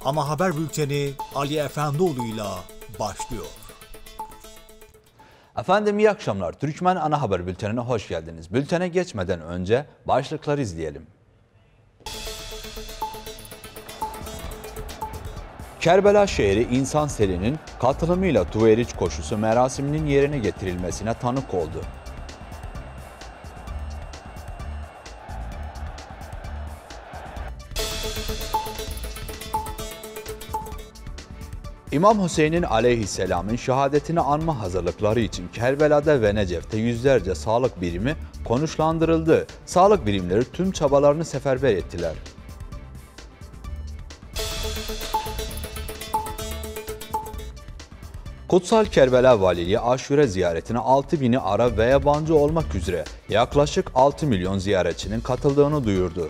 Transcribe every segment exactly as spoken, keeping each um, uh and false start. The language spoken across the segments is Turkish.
Ama haber bülteni Ali Efendioğlu'yla başlıyor. Efendim iyi akşamlar. Türkmen Ana Haber Bülteni'ne hoş geldiniz. Bültene geçmeden önce başlıkları izleyelim. Kerbela şehri insan selinin katılımıyla Tuveriç koşusu merasiminin yerine getirilmesine tanık oldu. İmam Hüseyin'in aleyhisselamın şehadetini anma hazırlıkları için Kerbela'da ve Necef'te yüzlerce sağlık birimi konuşlandırıldı. Sağlık birimleri tüm çabalarını seferber ettiler. Kutsal Kerbela Valiliği aşure ziyaretine altı bini Arap ve yabancı olmak üzere yaklaşık altı milyon ziyaretçinin katıldığını duyurdu.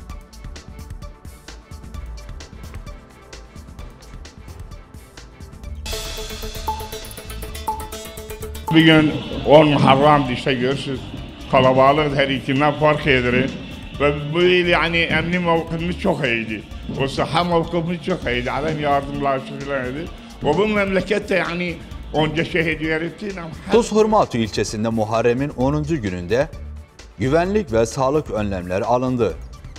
Bugün on Muharrem işte görürsünüz kalabalık her ikinden fark eder ve bu yıl yani emni mevkimiz çok iyiydi. O sıhha mevkimiz çok iyiydi. Alem yardımlaşırlardı. Ve bu memlekette yani onca şehit yönetti. Tuz Hurmatu ilçesinde Muharrem'in onuncu gününde güvenlik ve sağlık önlemleri alındı.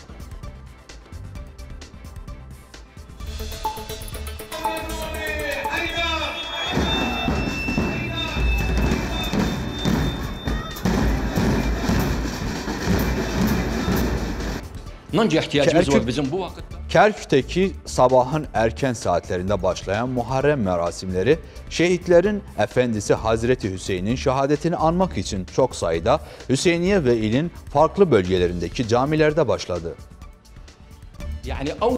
ihtiyacımız var bizim bu vakitte. Kerkük'teki sabahın erken saatlerinde başlayan Muharrem merasimleri şehitlerin efendisi Hazreti Hüseyin'in şehadetini anmak için çok sayıda Hüseyniye ve ilin farklı bölgelerindeki camilerde başladı. Yani o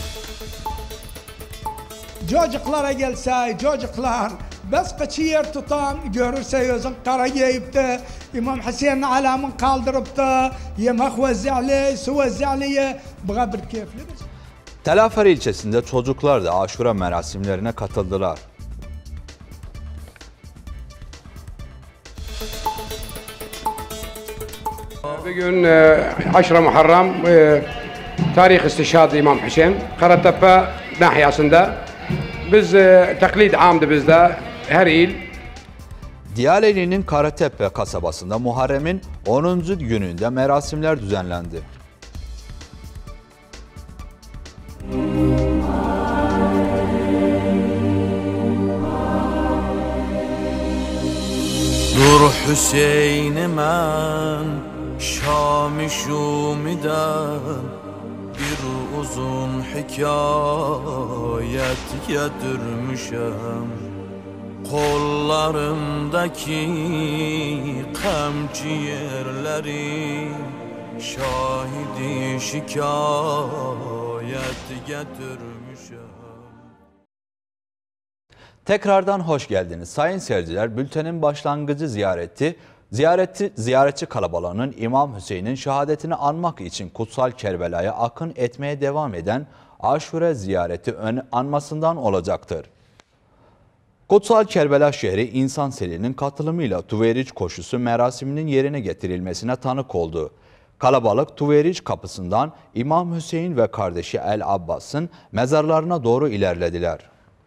Çocuklara gelse, çocuklar bes kaçıyer tutan görürse yüzün kara giyip de İmam Hüseyin'in alamını kaldırıp da yemek vezza'li, su vezza'liye buna bir keyiflidir. Telaferi ilçesinde çocuklar da aşure merasimlerine katıldılar. Bugün aşure Muharrem tarih istişhadı İmam Hüseyin Karatepe nahiyasında biz taklid amdı bizde her yıl. Diyaleli'nin Karatepe kasabasında Muharrem'in onuncu gününde merasimler düzenlendi. Dur Hüseyin'im Şam-ı Şumi'den bir uzun hikayet getirmişem. Kollarımdaki kamçı yerleri şahidi şikayet getirmişem. Tekrardan hoş geldiniz. Sayın seyirciler, bültenin başlangıcı ziyareti, ziyareti ziyaretçi kalabalığının İmam Hüseyin'in şehadetini anmak için Kutsal Kerbela'ya akın etmeye devam eden aşure ziyareti anmasından olacaktır. Kutsal Kerbela şehri insan selinin katılımıyla Tuveriç koşusu merasiminin yerine getirilmesine tanık oldu. Kalabalık Tuveriç kapısından İmam Hüseyin ve kardeşi El Abbas'ın mezarlarına doğru ilerlediler.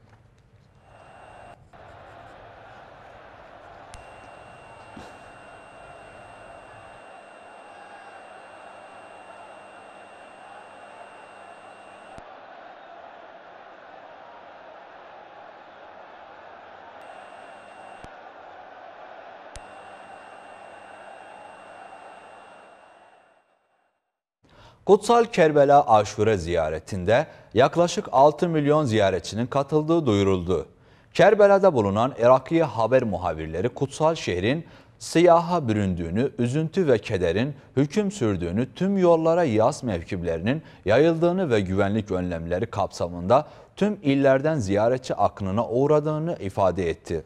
Kutsal Kerbela aşure ziyaretinde yaklaşık altı milyon ziyaretçinin katıldığı duyuruldu. Kerbela'da bulunan Irakiye haber muhabirleri kutsal şehrin siyaha büründüğünü, üzüntü ve kederin hüküm sürdüğünü, tüm yollara yas mevkiplerinin yayıldığını ve güvenlik önlemleri kapsamında tüm illerden ziyaretçi akınına uğradığını ifade etti.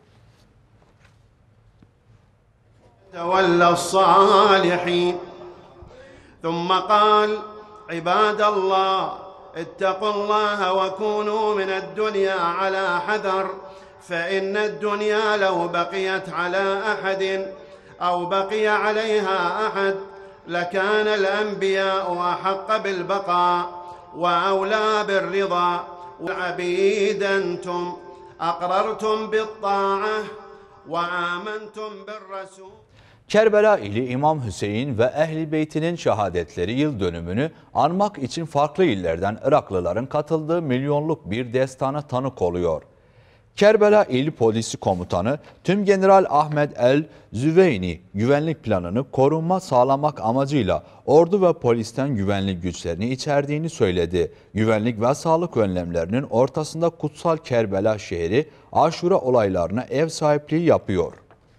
ثم قال عباد الله اتقوا الله وكونوا من الدنيا على حذر فإن الدنيا لو بقيت على أحد أو بقي عليها أحد لكان الأنبياء أحق بالبقاء وأولى بالرضا وعبيد أنتم أقررتم بالطاعة وآمنتم بالرسول. Kerbela ili İmam Hüseyin ve Ehl-i Beyt'inin şehadetleri yıl dönümünü anmak için farklı illerden Iraklıların katıldığı milyonluk bir destana tanık oluyor. Kerbela İl Polisi Komutanı Tümgeneral Ahmet El Züveyni güvenlik planını korunma sağlamak amacıyla ordu ve polisten güvenlik güçlerini içerdiğini söyledi. Güvenlik ve sağlık önlemlerinin ortasında kutsal Kerbela şehri Aşura olaylarına ev sahipliği yapıyor.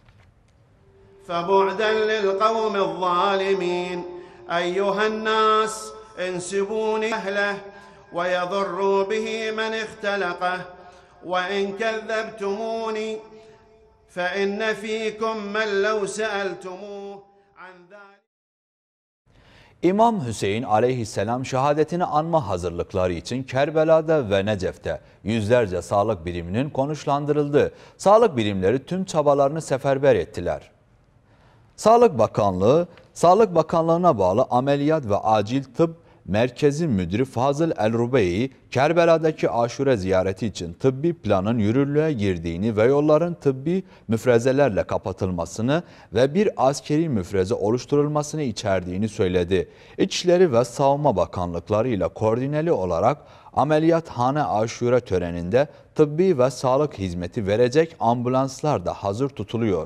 فبعدا للقوم الظالمين أيها الناس انسبوني أهله ويضروا به من اختلقه وإن كذبتموني فإن فيكم من لو سألتموه عن ذلك. İmam Hüseyin aleyhisselam şehadetini anma hazırlıkları için Kerbela'da ve Necef'te yüzlerce sağlık biriminin konuşlandırıldı. Sağlık birimleri tüm çabalarını seferber ettiler. Sağlık Bakanlığı, Sağlık Bakanlığı'na bağlı Ameliyat ve Acil Tıp Merkezi Müdürü Fazıl El-Rubeyi, Kerbela'daki aşure ziyareti için tıbbi planın yürürlüğe girdiğini ve yolların tıbbi müfrezelerle kapatılmasını ve bir askeri müfreze oluşturulmasını içerdiğini söyledi. İçişleri ve Savunma Bakanlıkları ile koordineli olarak ameliyathane aşure töreninde tıbbi ve sağlık hizmeti verecek ambulanslar da hazır tutuluyor.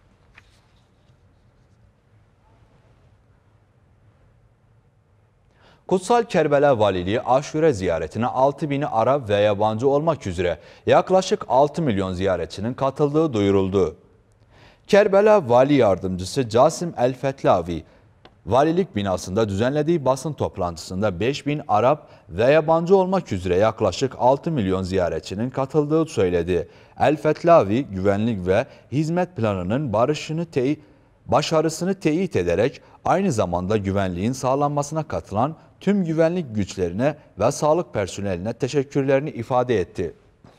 Kutsal Kerbela Valiliği aşure ziyaretine altı bini Arap ve yabancı olmak üzere yaklaşık altı milyon ziyaretçinin katıldığı duyuruldu. Kerbela Vali Yardımcısı Casim El-Fetlavi, valilik binasında düzenlediği basın toplantısında beş bin Arap ve yabancı olmak üzere yaklaşık altı milyon ziyaretçinin katıldığı söyledi. El-Fetlavi, güvenlik ve hizmet planının barışını teyit başarısını teyit ederek aynı zamanda güvenliğin sağlanmasına katılan tüm güvenlik güçlerine ve sağlık personeline teşekkürlerini ifade etti.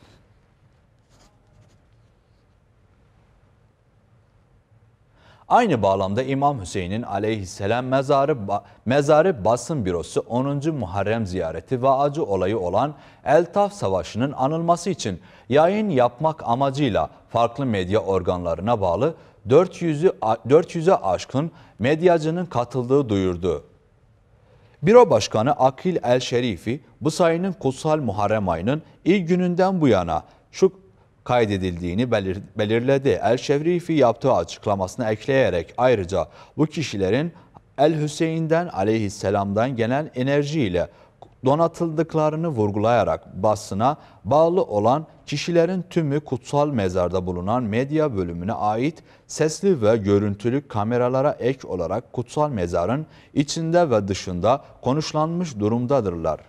Aynı bağlamda İmam Hüseyin'in aleyhisselam mezarı, mezarı basın bürosu onuncu Muharrem ziyareti ve acı olayı olan Eltaf Savaşı'nın anılması için yayın yapmak amacıyla farklı medya organlarına bağlı dört yüze aşkın medyacının katıldığı duyurdu. Büro Başkanı Akil El-Şerifi bu sayının kutsal Muharrem ayının ilk gününden bu yana şu kaydedildiğini belir belirledi. El-Şerifi yaptığı açıklamasını ekleyerek ayrıca bu kişilerin El-Hüseyin'den aleyhisselamdan gelen enerjiyle donatıldıklarını vurgulayarak basına bağlı olan kişilerin tümü kutsal mezarda bulunan medya bölümüne ait sesli ve görüntülü kameralara ek olarak kutsal mezarın içinde ve dışında konuşlanmış durumdadırlar.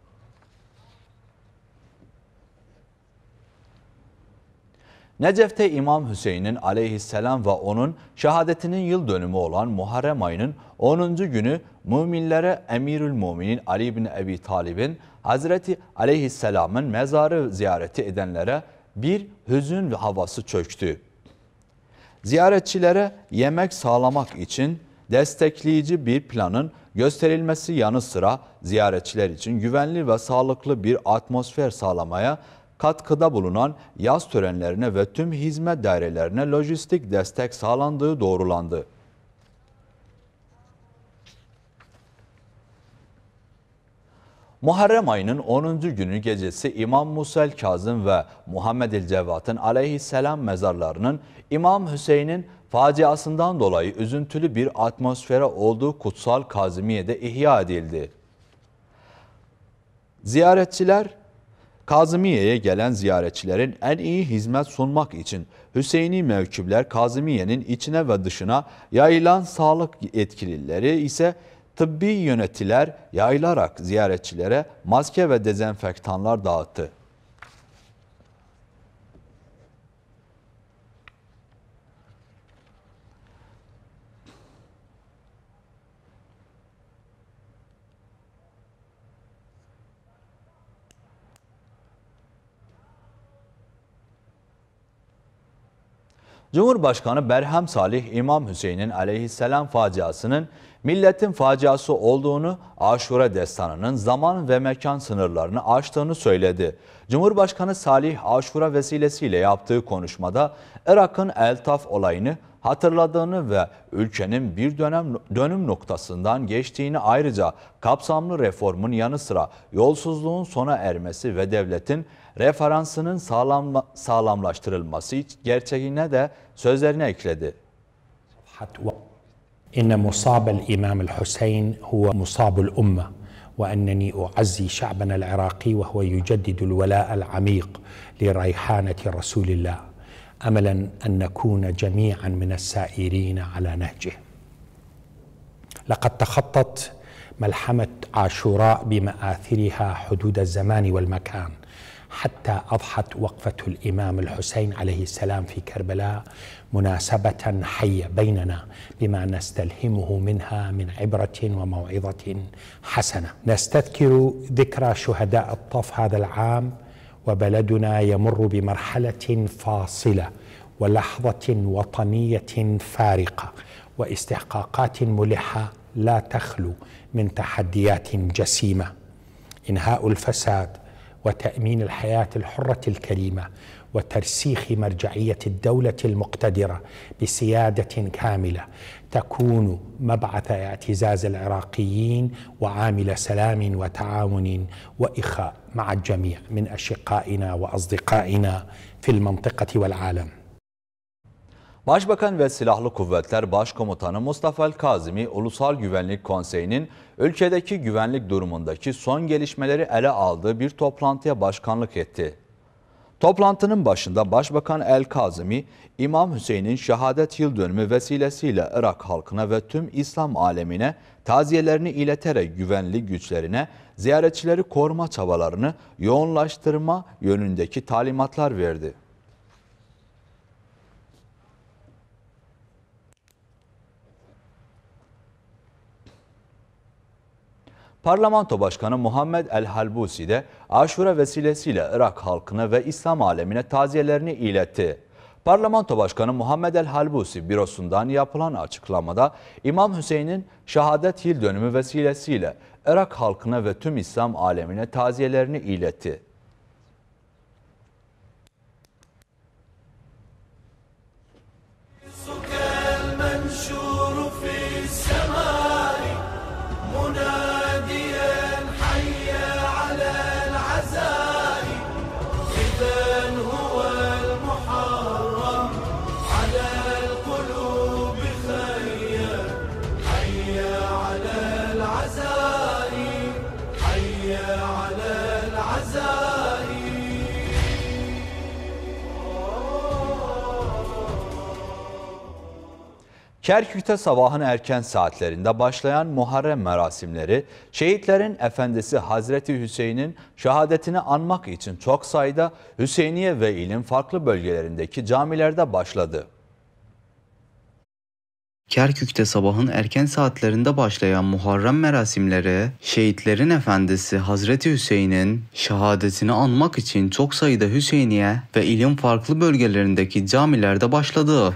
Necef'te İmam Hüseyin'in aleyhisselam ve onun şehadetinin yıl dönümü olan Muharrem ayının onuncu günü müminlere Emirül Müminin Ali bin Ebi Talib'in Hazreti Aleyhisselam'ın mezarı ziyareti edenlere bir hüzün havası çöktü. Ziyaretçilere yemek sağlamak için destekleyici bir planın gösterilmesi yanı sıra ziyaretçiler için güvenli ve sağlıklı bir atmosfer sağlamaya katkıda bulunan yaz törenlerine ve tüm hizmet dairelerine lojistik destek sağlandığı doğrulandı. Muharrem ayının onuncu günü gecesi İmam Musa'l Kazım ve Muhammed el Cevat'ın aleyhisselam mezarlarının İmam Hüseyin'in faciasından dolayı üzüntülü bir atmosfere olduğu Kutsal Kazımiye'de ihya edildi. Ziyaretçiler, Kazımiye'ye gelen ziyaretçilerin en iyi hizmet sunmak için Hüseyini mevkipler Kazımiye'nin içine ve dışına yayılan sağlık yetkilileri ise tıbbi yönetiler yayılarak ziyaretçilere maske ve dezenfektanlar dağıttı. Cumhurbaşkanı Berhem Salih, İmam Hüseyin'in aleyhisselam faciasının milletin faciası olduğunu, Aşura destanının zaman ve mekan sınırlarını aştığını söyledi. Cumhurbaşkanı Salih, Aşura vesilesiyle yaptığı konuşmada Irak'ın Eltaf olayını hatırladığını ve ülkenin bir dönem dönüm noktasından geçtiğini, ayrıca kapsamlı reformun yanı sıra yolsuzluğun sona ermesi ve devletin referansının sağlam, sağlamlaştırılması gerçeğine de sözlerine ekledi. İnne musabel İmam el-Hüseyin huve musabul ümme ve enneni uazzi şa'benel Iraki ve huve yüceddidul velâ'el amîq li rayhaneti Resulillah. أملا أن نكون جميعا من السائرين على نهجه. لقد تخطت ملحمة عاشوراء بمآثرها حدود الزمان والمكان حتى أضحت وقفة الإمام الحسين عليه السلام في كربلاء مناسبة حية بيننا بما نستلهمه منها من عبرة وموعظة حسنة. نستذكر ذكرى شهداء الطف هذا العام وبلدنا يمر بمرحلة فاصلة ولحظة وطنية فارقة واستحقاقات ملحة لا تخلو من تحديات جسيمة. إنهاء الفساد وتأمين الحياة الحرة الكريمة وترسيخ مرجعية الدولة المقتدرة بسيادة كاملة تكون مبعث اعتزاز العراقيين وعامل سلام وتعاون وإخاء مع الجميع من أشقائنا وأصدقائنا في المنطقة والعالم. Başbakan ve Silahlı Kuvvetler Başkomutanı Mustafa El-Kazimi, Ulusal Güvenlik Konseyi'nin ülkedeki güvenlik durumundaki son gelişmeleri ele aldığı bir toplantıya başkanlık etti. Toplantının başında Başbakan El-Kazimi, İmam Hüseyin'in şehadet yıl dönümü vesilesiyle Irak halkına ve tüm İslam alemine taziyelerini ileterek güvenlik güçlerine ziyaretçileri koruma çabalarını yoğunlaştırma yönündeki talimatlar verdi. Parlamento Başkanı Muhammed El-Halbusi de Aşura vesilesiyle Irak halkına ve İslam alemine taziyelerini iletti. Parlamento Başkanı Muhammed El-Halbusi bürosundan yapılan açıklamada İmam Hüseyin'in şehadet yıl dönümü vesilesiyle Irak halkına ve tüm İslam alemine taziyelerini iletti. Kerkük'te sabahın erken saatlerinde başlayan Muharrem merasimleri, şehitlerin efendisi Hazreti Hüseyin'in şehadetini anmak için çok sayıda Hüseyniye ve ilin farklı bölgelerindeki camilerde başladı. Kerkük'te sabahın erken saatlerinde başlayan Muharrem merasimleri, şehitlerin efendisi Hazreti Hüseyin'in şehadetini anmak için çok sayıda Hüseyniye ve ilin farklı bölgelerindeki camilerde başladı.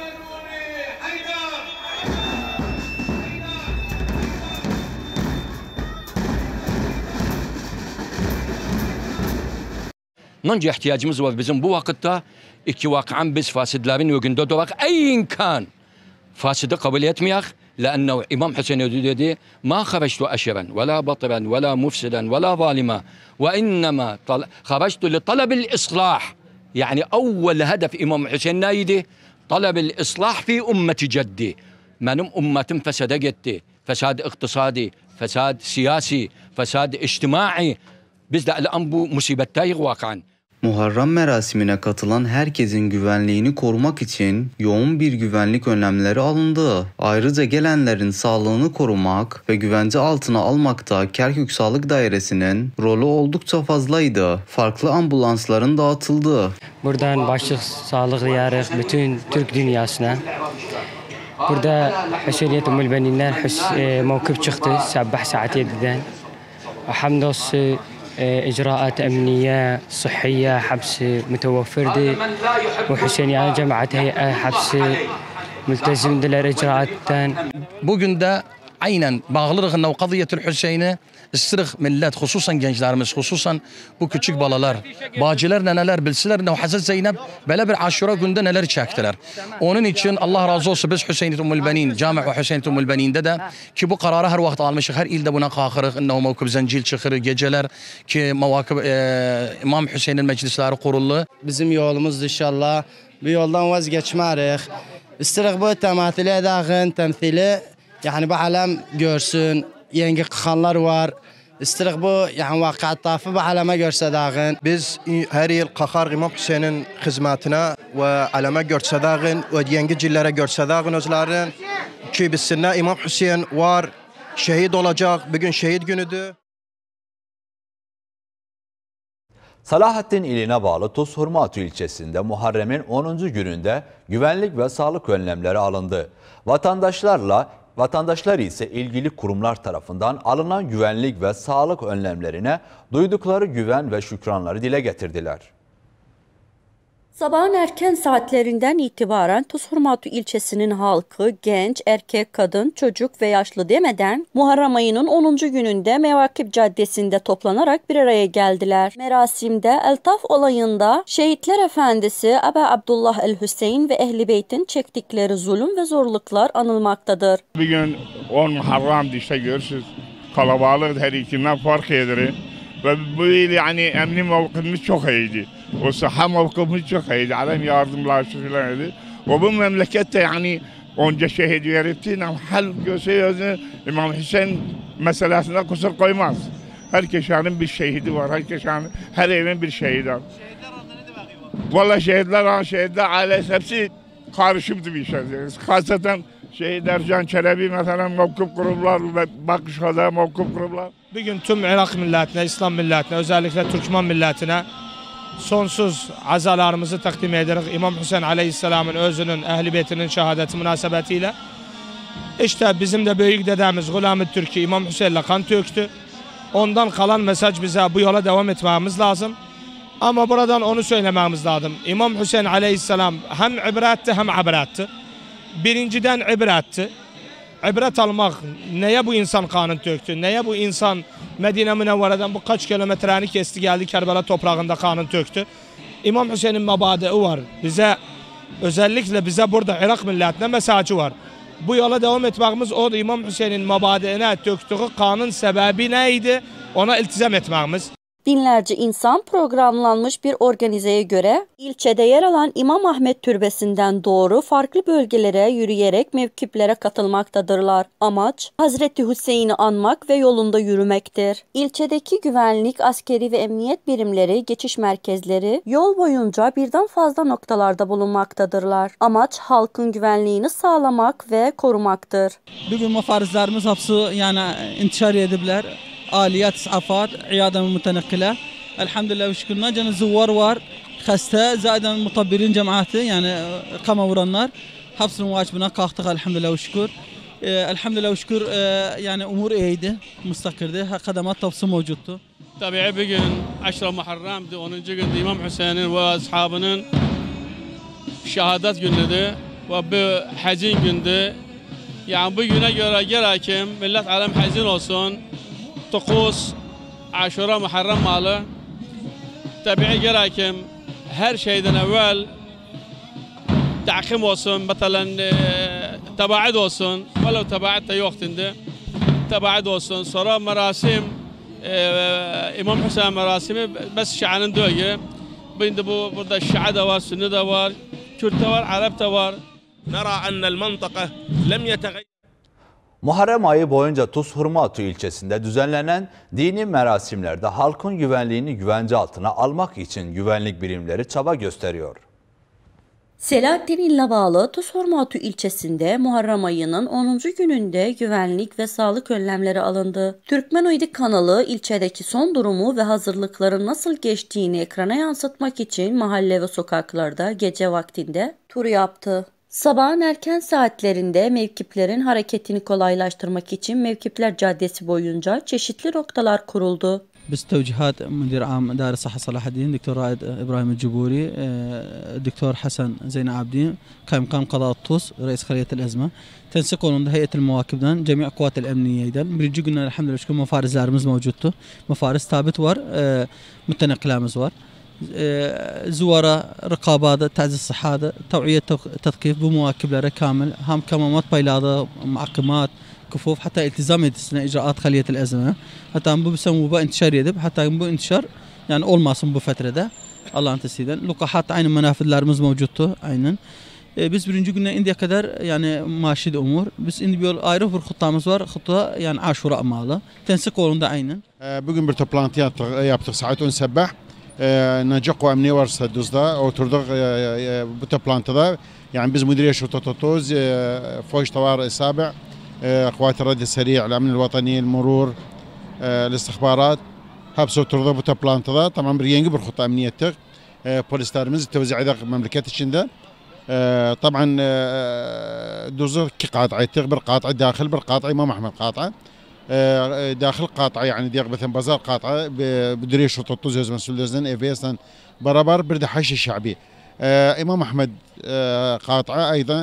Nanca ihtiyacımız var bizim bu vakitte iki vakan biz fasidlerin yönünde durak eyin kan fasidi kabul etmeyek لأنه İmam Hüseyin dedi ma خرجت أشرا ولا بطرا ولا مفسدا ولا ظالما وإنما خرجت لطلب الإصلاح يعني أول هدف İmam Hüseyin neydi? طلب الإصلاح في أمة جدي benim ümmetim fesada gitti fesad iktisadi fesad siyasi fesad içtimai biz de الآن bu musibetteyiz vakan. Muharrem merasimine katılan herkesin güvenliğini korumak için yoğun bir güvenlik önlemleri alındı. Ayrıca gelenlerin sağlığını korumak ve güvence altına almakta Kerkük Sağlık Dairesi'nin rolü oldukça fazlaydı. Farklı ambulansların dağıtıldı. Buradan başlık sağlık diyarı bütün Türk dünyasına. Burada Hüseyniyet Ummul Beninler mevkip çıktı sabah saat yediden. Hamdolsun إجراءات أمنية صحية حبس متوفر دي وحسينيان جمعت هيئة حبس ملتزم دلر إجراءاتان. Bugün de aynen bağlılık o qadiyetül Hüseyin'e istirıq millet, hususan gençlerimiz, hususan bu küçük balalar, bacılar neler bilsiler ne Hazret Zeynep böyle bir Aşura günde neler çektiler. Onun için Allah razı olsun biz Hüseyin Ummul Benin, Cami ve Hüseyin Ummul Benin'de de ki bu kararı her vakit almışız, her ilde buna kalkırıq, innehu mevkib zencil çıkırı geceler ki mevakib e, İmam Hüseyin'in meclisleri kurullu. Bizim yolumuz inşallah bu yoldan vazgeçmerik. İstirıq bu tematili dağın temsili yani bu alem görsün. Yeni kıkanlar var. İstirıq bu yani vakat tafı bu aleme görse dağın. Biz her yıl kalkar İmam Hüseyin'in hizmetine ve aleme görse dağın ve yeni cillere görse dağın özlerin ki bizsinne İmam Hüseyin var, şehit olacak, bugün şehit günüdür. Salahattin iline bağlı Tuz Hurmatü ilçesinde Muharrem'in onuncu gününde güvenlik ve sağlık önlemleri alındı. Vatandaşlarla Vatandaşlar ise ilgili kurumlar tarafından alınan güvenlik ve sağlık önlemlerine duydukları güven ve şükranları dile getirdiler. Sabahın erken saatlerinden itibaren Tuz Hurmatü ilçesinin halkı genç, erkek, kadın, çocuk ve yaşlı demeden Muharrem ayının onuncu gününde Mevakip Caddesi'nde toplanarak bir araya geldiler. Merasimde Eltaf olayında Şehitler Efendisi Ebu Abdullah el-Hüseyin ve Ehl-i Beyt'in çektikleri zulüm ve zorluklar anılmaktadır. Bugün on Muharrem işte görürsünüz kalabalık her ikinden fark eder ve bu yıl yani emni mevkimiz çok iyiydi. O sıhha mevkimiz çok iyiydi. Alem yardımlaşı filan idi. Ve bu memlekette yani onca şehit veripti. Hal gösteriyoruz. İmam Hüseyin meselesinde kusur koymaz. Herkesin bir şehidi var. Herkesin, her evin bir şehidi var. Vallahi şehitler, şehitler ailesi hepsi karışımdı bir şey. Hasreten Şehit Ercan Çelebi mesela mevkuf kurumlar ve Bakışka'da mevkuf kurumlar. Bugün tüm Irak milletine, İslam milletine, özellikle Türkmen milletine sonsuz azalarımızı takdim ederek İmam Hüseyin Aleyhisselam'ın özünün, Ehl-i Beyt'inin şehadeti münasebetiyle işte bizim de büyük dedemiz Gulam-ı Türki İmam Hüseyin'le kan töktü. Ondan kalan mesaj bize bu yola devam etmemiz lazım. Ama buradan onu söylememiz lazım. İmam Hüseyin Aleyhisselam hem ibretti hem abretti. Birinciden ibretti. İbret almak, neye bu insan kanın töktü, neye bu insan Medine Münevvere'den bu kaç kilometreni kesti geldi Kerbela toprağında kanın töktü. İmam Hüseyin'in mabadei var. Bize, özellikle bize burada Irak milletine mesajı var. Bu yola devam etmemiz o da İmam Hüseyin'in mabadeine töktüğü kanın sebebi neydi ona iltizam etmemiz. Binlerce insan programlanmış bir organizeye göre ilçede yer alan İmam Ahmet Türbesi'nden doğru farklı bölgelere yürüyerek mevkiplere katılmaktadırlar. Amaç Hazreti Hüseyin'i anmak ve yolunda yürümektir. İlçedeki güvenlik, askeri ve emniyet birimleri, geçiş merkezleri yol boyunca birden fazla noktalarda bulunmaktadırlar. Amaç halkın güvenliğini sağlamak ve korumaktır. Bugün mafarizlerimiz hepsi yani intişar edibler. آليات إسعافات عيادة متنقلة الحمد لله وشكرنا جن زوار وار خسته زائدا مطبرين جماعته يعني قاموا ورا النار حبس واجبنا قاختق الحمد لله وشكر الحمد لله وشكر يعني أمور إيده مستقرة خدمات توصل موجودة. طبيعي بقين عشرة محرم دي onuncu gün İmam Hüseyin'in ve ashabının şehadet günüdür ve bu hazin gündür. Yani bu güne göre gerekim millet alem hazin olsun. طقوس عاشوراء محرم ماله تبعي جراكم her şeyden evvel تعقيم olsun مثلا تباعد olsun ولو تباعد da yoktinde تباعد olsun sonra merasim İmam Hüseyin merasimi bes şianın döğü bindi bu burada Şia da var Sünni de var Kürt de var Arap da var نرى أن المنطقة لم يتغير. Muharrem ayı boyunca Tuz Hurmatü ilçesinde düzenlenen dini merasimlerde halkın güvenliğini güvence altına almak için güvenlik birimleri çaba gösteriyor. Selahattin ile bağlı Tuz Hurmatü ilçesinde Muharrem ayının onuncu gününde güvenlik ve sağlık önlemleri alındı. Türkmen Uydu kanalı ilçedeki son durumu ve hazırlıkların nasıl geçtiğini ekrana yansıtmak için mahalle ve sokaklarda gece vaktinde tur yaptı. Sabahın erken saatlerinde mevkiplerin hareketini kolaylaştırmak için Mevkipler Caddesi boyunca çeşitli noktalar kuruldu. بس توجيهات مدير عام دار الصحة صلاح الدين دكتور رائد إبراهيم الجبوري دكتور حسن زين عابدين قائم مقام قضاء الطوس رئيس خلية الأزمة تنسقون هيئة المواكب دان جميع قوات الأمنية دان بريجي قلنا الحمد لله شكون مفارز لارمز موجودته مفارز ثابت ور متنقلة مزور زوارة رقابة تعزيز الصحة توعية تثقيف بمواكب لها كامل هم كمامات بيلاضة معقمات كفوف حتى التزام يدسنا إجراءات خلية الأزمة حتى نبو بسمو با انتشار يدب حتى نبو انتشار يعني أول ما صنبو فترة ده الله أنت سيدا لقاحات عين منافذ لارمز موجودته عينا بس برنجو قلنا إنديا كدر يعني ماشي أمور بس إندي بيقول آيرو في الخطة مزوار خطة يعني عاشوراء ماله تنسقون ده عينا bugün bir toplantı yaptık saat on sabah نجاقوا أمنية ورصة دوزدا أو تردق بتوبلانتا يعني biz مديرية شرطة توتوز فوج طوارئ السابع قوات الرد السريع الأمن الوطني المرور الاستخبارات hepsi oturdu bu toplantıda tamam bir yeni bir خطة أمنية تق polislerimiz tevzi'de memleket içinde طبعا دوزو كي قاطعة تق bir قاطعة داخل bir قاطعة إمام أحمد قاطعة داخل قاطعة يعني ديق مثلا بازار قاطعة بدري شرطة توز مسؤولين إفيسن برابر برد حش الشعبي إمام أحمد قاطعة أيضا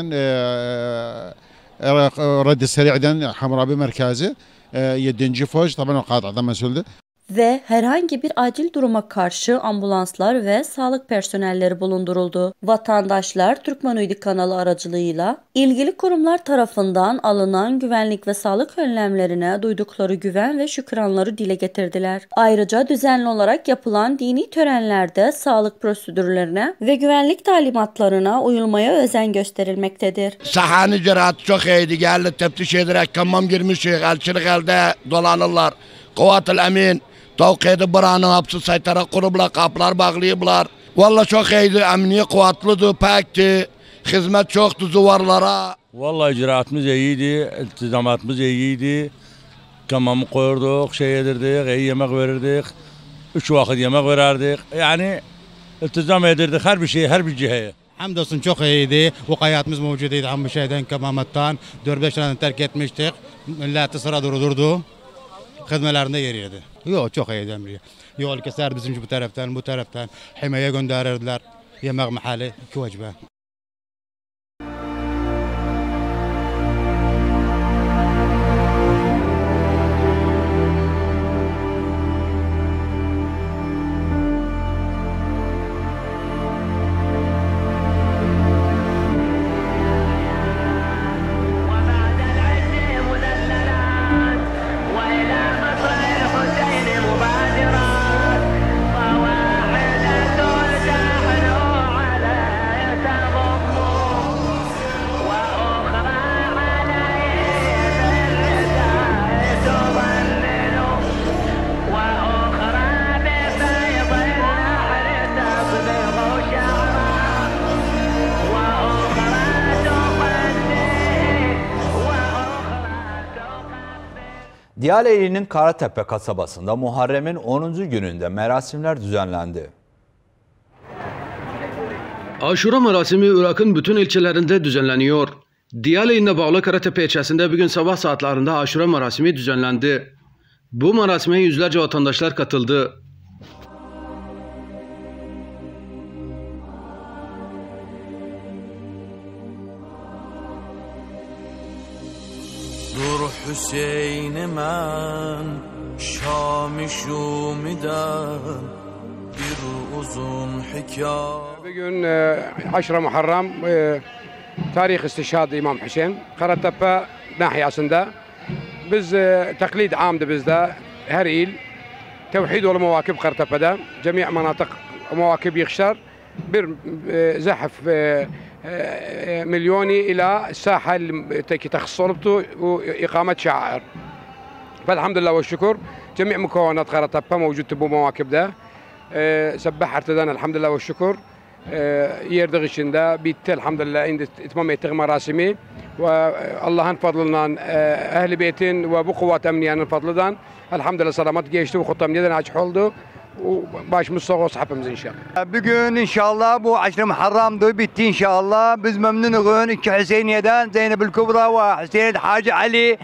رد السريع دن حمرابي مركزي يدنجي فوج طبعا قاطعة مسؤول ve herhangi bir acil duruma karşı ambulanslar ve sağlık personelleri bulunduruldu. Vatandaşlar Türkmen Uydu kanalı aracılığıyla ilgili kurumlar tarafından alınan güvenlik ve sağlık önlemlerine duydukları güven ve şükranları dile getirdiler. Ayrıca düzenli olarak yapılan dini törenlerde sağlık prosedürlerine ve güvenlik talimatlarına uyulmaya özen gösterilmektedir. Sahani cerahat çok iyiydi. Geldi teftiş ederek kamam girmişik. Elçilik elde dolanırlar. Kuvat-ül Emin Tavkiyede buranın hepsi saytara kurublar, kapılar bağlayıblar. Vallahi çok iyiydi, emniye kuvvetlidir, pekti. Hizmet çoktu zuvarlara. Vallahi icraatımız iyiydi, iltizamatımız iyiydi. Kamamı koyurduk, şey edirdik, iyi yemek verirdik. Üç vakit yemek verirdik. Yani iltizam edirdik her bir şeye, her bir ciheye. Hamdolsun çok iyiydi. Vakayatımız mevcuduydu ham bir şeyden, kamamattan. Dört beş tane terk etmiştik. Milleti sıra durdurdu. Hizmelerinde yeriydi. Yok çok iyiydi emriye. Yol keser bizim bu taraftan bu taraftan. Himaye gönderirdiler. Yemek mahalli iki vecbe. Diyale ilinin Karatepe kasabasında Muharrem'in onuncu gününde merasimler düzenlendi. Aşura merasimi Irak'ın bütün ilçelerinde düzenleniyor. Diyale iline bağlı Karatepe ilçesinde bugün sabah saatlerinde aşura merasimi düzenlendi. Bu merasime yüzlerce vatandaşlar katıldı. Dur Hüseyin men Şam-ı Şumi'den bir uzun hikaye. Bugün aşra Muharrem tarih istişhad İmam Hüseyin Karatepe nahiyasında biz taklid amdı bizde her il tevhid ve muvakib Karatepe'de cemi' manatıq muvakib yıkşar bir zahf مليوني إلى الساحة اللي تخصصته وإقامة شعائر. فالحمد لله والشكر جميع مكونات قرطبة موجودة بمواكب ده سبح ارتدان الحمد لله والشكر يردغشن ده بيت الحمد لله عند إتمام يتغ مراسمي والله فضلنا أهل بيتين وبقوات أمنية فضلنا الحمد لله سلامات جيشته وخطة أمنية عاج حولده başımız sağ olsun hepimiz inşallah. Bugün inşallah bu aşırı Muharrem'de bitti inşallah. Biz memnunuz iki Hüseyniye'den Zeynep el Kubra ve Hüseyin Hacı Ali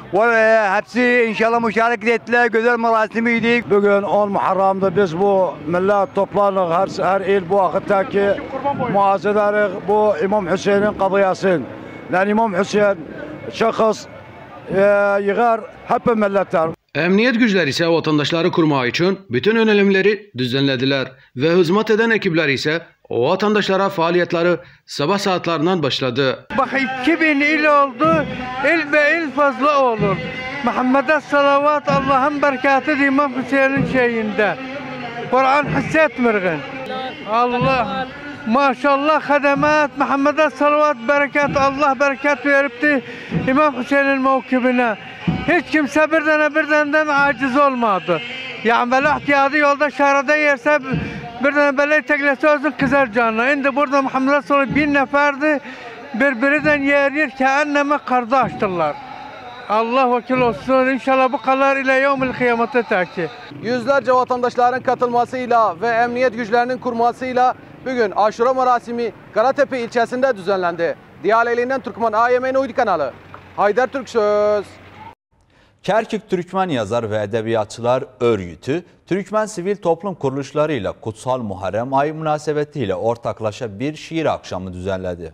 Ve hepsi inşallah müşareket ettiler. Güzel merasimiydi. Bugün on Muharrem'de biz bu millet toplandık. Her, her il bu vakitteki muazeleri bu İmam Hüseyin'in kadıyasın. Yani İmam Hüseyin şahıs e, yığar hep milletler. Emniyet güçleri ise vatandaşları korumak için bütün önlemleri düzenlediler ve hizmet eden ekipler ise o vatandaşlara faaliyetleri sabah saatlerinden başladı. Bak iki bin il oldu, il ve il fazla olur. Muhammed'e salavat, Allah'ın berekatı İmam Hüseyin'in şeyinde. Kur'an hissetmirgin. Allah, maşallah hademat, Muhammed'e salavat, berekat, Allah berekat veripti İmam Hüseyin'in mevkibine. Hiç kimse birden birdenden aciz olmadı. Yani böyle ihtiyatı yolda şarada yerse birden böyle teklesi olsun kızar canına. Şimdi burada Muhammed Sallallahu bin neferdi birbirinden yer yer ki anneme kardeştirler. Allah vakil olsun. İnşallah bu kadar ile yevmil kıyamete taki. Yüzlerce vatandaşların katılmasıyla ve emniyet güçlerinin kurmasıyla bugün Aşura merasimi Karatepe ilçesinde düzenlendi. Diyaleliğinden Türkmen A Y M'nin uydu kanalı. Haydar Türk Söz. Kerkük Türkmen Yazar ve Edebiyatçılar Örgütü, Türkmen sivil toplum kuruluşlarıyla Kutsal Muharrem ayı münasebetiyle ortaklaşa bir şiir akşamı düzenledi.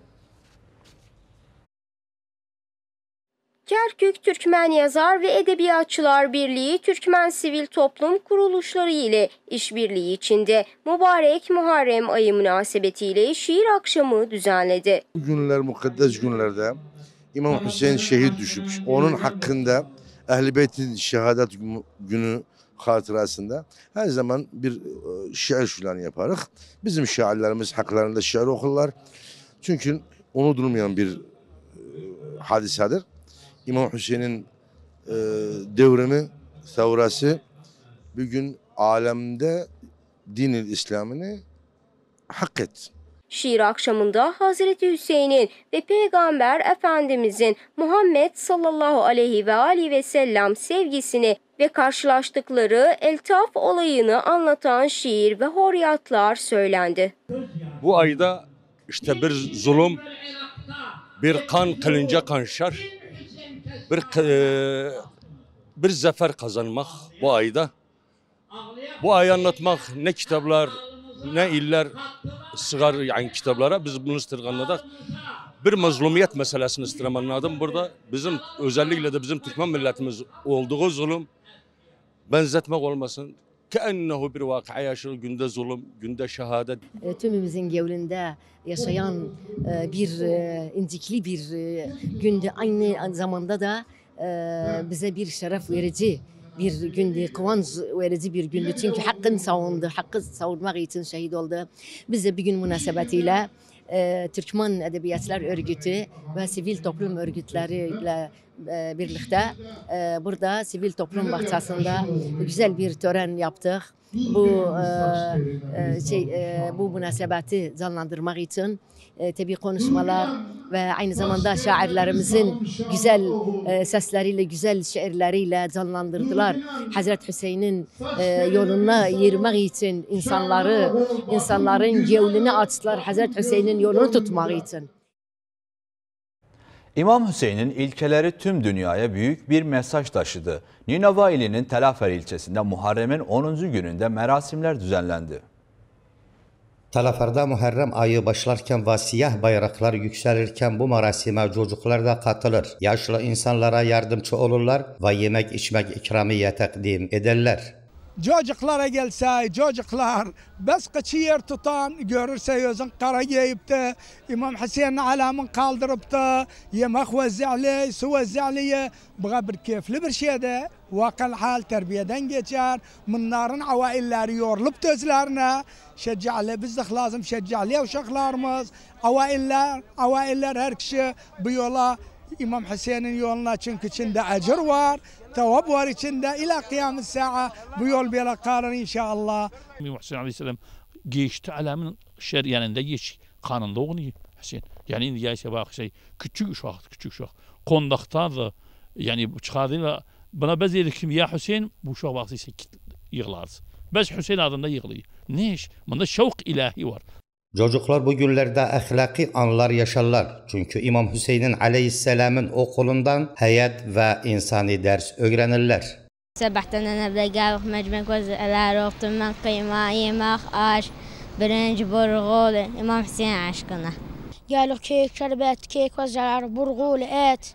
Kerkük Türkmen Yazar ve Edebiyatçılar Birliği, Türkmen sivil toplum kuruluşları ile işbirliği içinde mübarek Muharrem ayı münasebetiyle şiir akşamı düzenledi. Bu günler, mukaddes günlerde İmam Hüseyin şehit düşmüş. Onun hakkında Ehl-i Beyt'in şehadet günü hatırasında her zaman bir şiir şulanı yaparız. Bizim şairlerimiz haklarında şiir okurlar. Çünkü unutulmayan bir hadisedir. İmam Hüseyin'in e, devrimi, savrası bugün alemde din-i İslam'ını hak et. Şiir akşamında Hazreti Hüseyin'in ve Peygamber Efendimizin Muhammed sallallahu aleyhi ve aleyhi ve sellem sevgisini ve karşılaştıkları eltaf olayını anlatan şiir ve horyatlar söylendi. Bu ayda işte bir zulüm, bir kan kılınca kanşar, bir e, bir zafer kazanmak bu ayda. Bu ayı anlatmak ne kitaplar, ne iller sığar yani kitaplara biz bunu istirganladık. Bir mazlumiyet meselesini istirganladım burada. Bizim özellikle de bizim Türkmen milletimiz olduğu zulüm benzetmek olmasın. Keennehu bir vakıa yaşıyor, günde zulüm, günde şehadet. Tümümüzün gevlinde yaşayan bir incikli bir günde aynı zamanda da bize bir şeref verici bir gündü, kıvanç verici bir gündü. Çünkü hakkın savundu, hakkı savunmak için şehit oldu. Biz de bir gün münasebetiyle e, Türkmen Edebiyatçılar Örgütü ve sivil toplum örgütleriyle e, birlikte e, burada sivil toplum bahçesinde güzel bir tören yaptık. Bu e, şey e, bu münasebeti canlandırmak için e, tabii konuşmalar ve aynı zamanda şairlerimizin güzel e, sesleriyle, güzel şiirleriyle canlandırdılar. Hazreti Hüseyin'in e, yoluna yürümek için insanları, insanların gevlini açtılar. Hazreti Hüseyin'in yolunu tutmak için. İmam Hüseyin'in ilkeleri tüm dünyaya büyük bir mesaj taşıdı. Ninova ilinin Telafer ilçesinde Muharrem'in onuncu gününde merasimler düzenlendi. Telafer'de Muharrem ayı başlarken ve siyah bayraklar yükselirken bu merasime çocuklar da katılır. Yaşlı insanlara yardımcı olurlar ve yemek içmek ikramiye takdim ederler. Çocuklara gelse, çocuklar bes yer tutan görürse yüzün kara giyip de İmam Hüseyin'in alamını kaldırıp da yemek vezza'li, su vezza'liye buna bir keyifli bir şeyde vakal hal terbiyeden geçer. Bunların availleri yorulup tözlerine şecca'li bizdik lazım şecca'li uşaklarımız availler, availler her kişi bu yola İmam Hüseyin'in yoluna çünkü içinde ecir var. Tevab var içinde ila kıyamet sa'a bu yol böyle karın inşallah. İmam Hüseyin Aleyhisselam geçti alamın şer yanında geç kanında oğunu Hüseyin. Yani indi gelse bak şey küçük uşak küçük uşak. Kondakta da yani çıkardığıyla bana bez yedik kim ya Hüseyin bu uşak baktıysa yığılarız. Bez Hüseyin adında yığılıyor. Ne iş? Bunda şevk ilahi var. Çocuklar bu günlerde ahlaki anlar yaşarlar. Çünkü İmam Hüseyin'in aleyhisselamın okulundan hayat ve insani ders öğrenirler. سبحتنا بلقاوخ مجمع وزع على روقت من قيمة يماخ آش برنج برغول إمام حسين عشقنا قالوا كيك شربت كيك وزع على برغول آت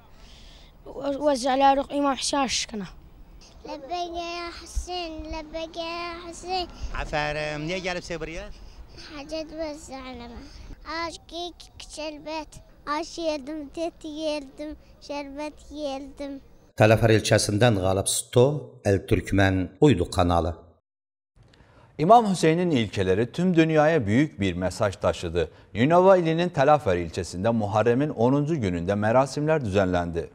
وزع على روق إمام حسين عشقنا لبيك يا حسين لبيك يا حسين عفار منين قالب سيبريا؟ حاجات وزع لنا آش كيك شربت آش يلدم تيت يلدم شربت يلدم Telefar ilçesinden Galip Sto, El Türkmen Uydu kanalı. İmam Hüseyin'in ilkeleri tüm dünyaya büyük bir mesaj taşıdı. Ninova ilinin Telafar ilçesinde Muharrem'in onuncu gününde merasimler düzenlendi.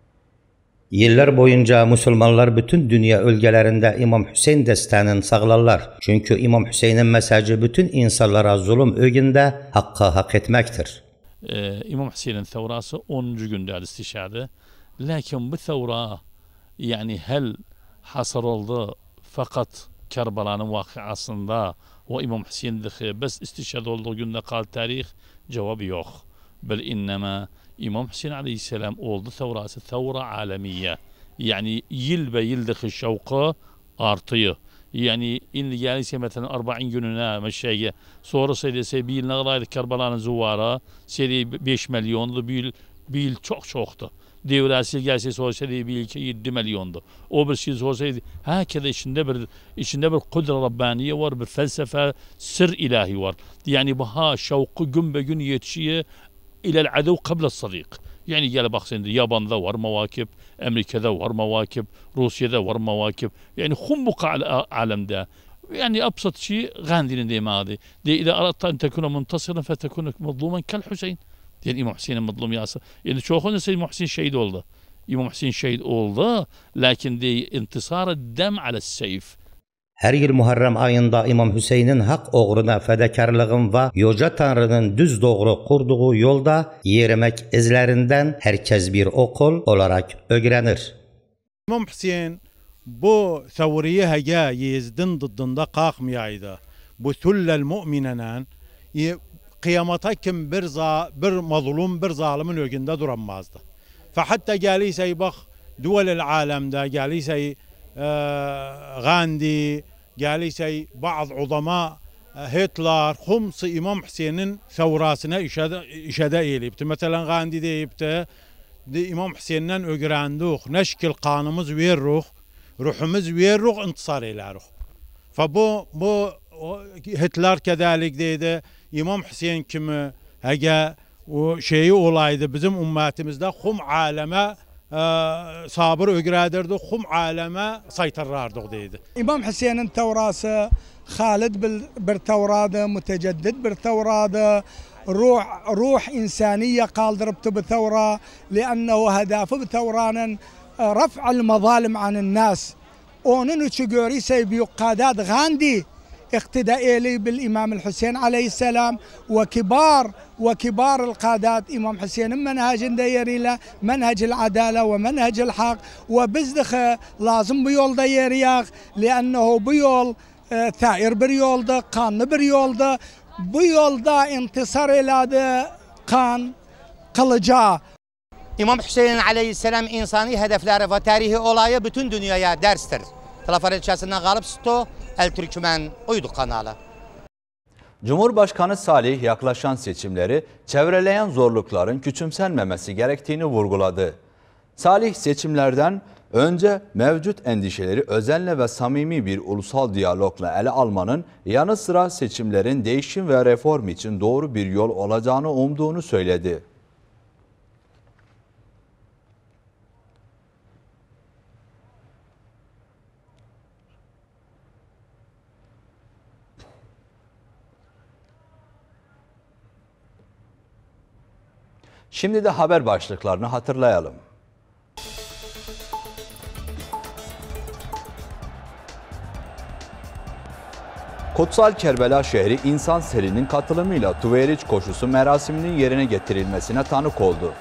Yıllar boyunca Müslümanlar bütün dünya ülkelerinde İmam Hüseyin destanını sağlarlar. Çünkü İmam Hüseyin'in mesajı bütün insanlara zulüm öğünde hakkı hak etmektir. Ee, İmam Hüseyin'in tevrası onuncu günde istişadı. Lakin bu tevra yani hel hasar oldu fakat Kerbela'nın vakıasında o İmam Hüseyin'deki bes istişhad olduğu günde kal tarih cevabı yok. Bel innema İmam Hüseyin aleyhisselam oldu tevrası tevra alemiye. Yani yıl ve yıldaki şevkı artıyor. Yani indi gelirse mesela arba'in gününe meşeye sonra söylese bir yıl ne kadardı Kerbela'nın zuvara seri beş milyondu bir yıl, bir yıl çok çoktu. Devrasi gelse sorsaydı bir ülke yedi milyondu. O bir şey sorsaydı hakikaten içinde bir içinde bir kudret Rabbaniye var, bir felsefe, sır ilahi var. Yani bu ha şevku gün be gün yetişiyor ilal adu qabla sadik. Yani gel bak şimdi Yaban'da var mevakip, Amerika'da var mevakip, Rusya'da var mevakip. Yani humbuka alemde. Yani absat şey Gandhi'nin demadı. De ila aratta en tekuna muntasıran fe tekuna mazluman kel Hüseyin. Yani İmam Hüseyin'in mazlum yası. Yani çoğunun ise İmam Hüseyin şehit oldu. İmam Hüseyin şehit oldu. Lakin de intisar dem ala seyf. Her yıl Muharrem ayında İmam Hüseyin'in hak uğruna fedakarlığın ve Yüce Tanrı'nın düz doğru kurduğu yolda yürümek izlerinden herkes bir okul olarak öğrenir. İmam Hüseyin bu thavriye hega yezdin dıddında kalkmayaydı. Bu thullel mu'minenen kıyamata kim bir, za, bir mazlum bir zalimin önünde duramazdı. Fahatta geliyse bak duvalel alemde geliyse Gandhi geliyse bazı uzama Hitler Humsı İmam Hüseyin'in savrasına işede, işede eğilipti. Mesela Gandhi deyipti İmam Hüseyin'den öğrendik neşkil kanımız verruh ruhumuz verruh intisar eyleruk. Fa bu, bu Hitler kedalik deydi İmam Hüseyin kimi hege o şeyi olaydı bizim ümmetimizde hum aleme e, sabır öğredirdi, hum aleme saytarlardık deydi. İmam Hüseyin'in tevrası Halid bir tevradı, müteceddid bir tevradı, ruh ruh insaniye kaldırıptı bu tevra, لأنه hedafı bu tevranın raf'al mazalim anin nas. Onun için görürse büyük kadat Gandhi اقتداء إلي بالإمام الحسين عليه السلام وكبار وكبار القادات إمام حسين منهج دايري له منهج العدالة ومنهج الحق وبزدخ لازم بيول دايرياخ لأنه بيول ثائر بريول دا قان بريول دا بيول دا انتصار إلى قان قلجا. İmam Hüseyin aleyhisselam insani hedefleri ve tarihi olayı bütün dünyaya derstir. Telafar ilçesinden Galip Sto, El Türkmen Uydu kanalı. Cumhurbaşkanı Salih yaklaşan seçimleri çevreleyen zorlukların küçümsenmemesi gerektiğini vurguladı. Salih seçimlerden önce mevcut endişeleri özenle ve samimi bir ulusal diyalogla ele almanın yanı sıra seçimlerin değişim ve reform için doğru bir yol olacağını umduğunu söyledi. Şimdi de haber başlıklarını hatırlayalım. Kutsal Kerbela şehri insan selinin katılımıyla Tuveriç koşusu merasiminin yerine getirilmesine tanık oldu.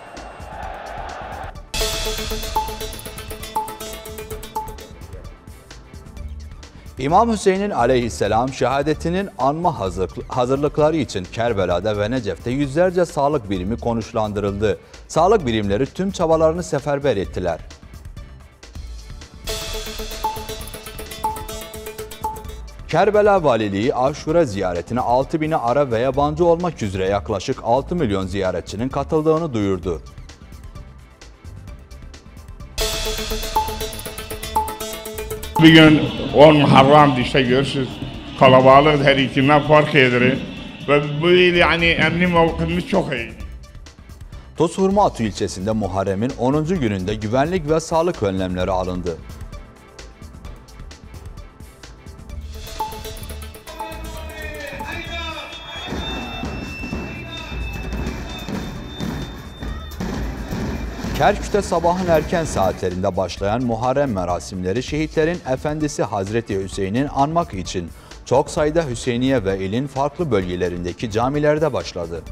İmam Hüseyin'in aleyhisselam şehadetinin anma hazırlıkları için Kerbela'da ve Necef'te yüzlerce sağlık birimi konuşlandırıldı. Sağlık birimleri tüm çabalarını seferber ettiler. Kerbela Valiliği Aşure ziyaretine altı bine ara ve yabancı olmak üzere yaklaşık altı milyon ziyaretçinin katıldığını duyurdu. Bugün on Muharrem işte görürsünüz kalabalık her ikinden fark eder ve bu yıl yani emni mevkimiz çok iyi. Tozhurmatu ilçesinde Muharrem'in onuncu gününde güvenlik ve sağlık önlemleri alındı. Kerkük'te sabahın erken saatlerinde başlayan Muharrem merasimleri şehitlerin efendisi Hazreti Hüseyin'in anmak için çok sayıda Hüseyniye ve ilin farklı bölgelerindeki camilerde başladı.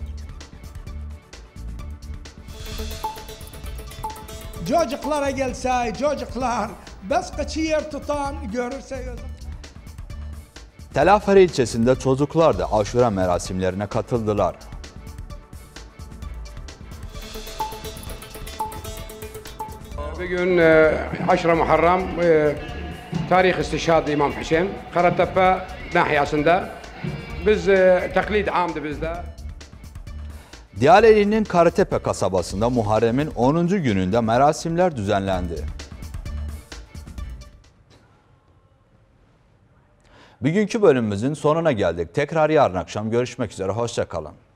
Çocuklara gelse, çocuklar bes kaçıyer tutan görürse gözüm. Telaferi ilçesinde çocuklar da aşure merasimlerine katıldılar. Bugün aşure Muharrem tarih istişhad İmam Hüseyin Karatepe nahiyasında biz taklid amdı bizde. Diyaleli'nin Karatepe kasabasında Muharrem'in onuncu gününde merasimler düzenlendi. Bugünkü bölümümüzün sonuna geldik. Tekrar yarın akşam görüşmek üzere. Hoşça kalın.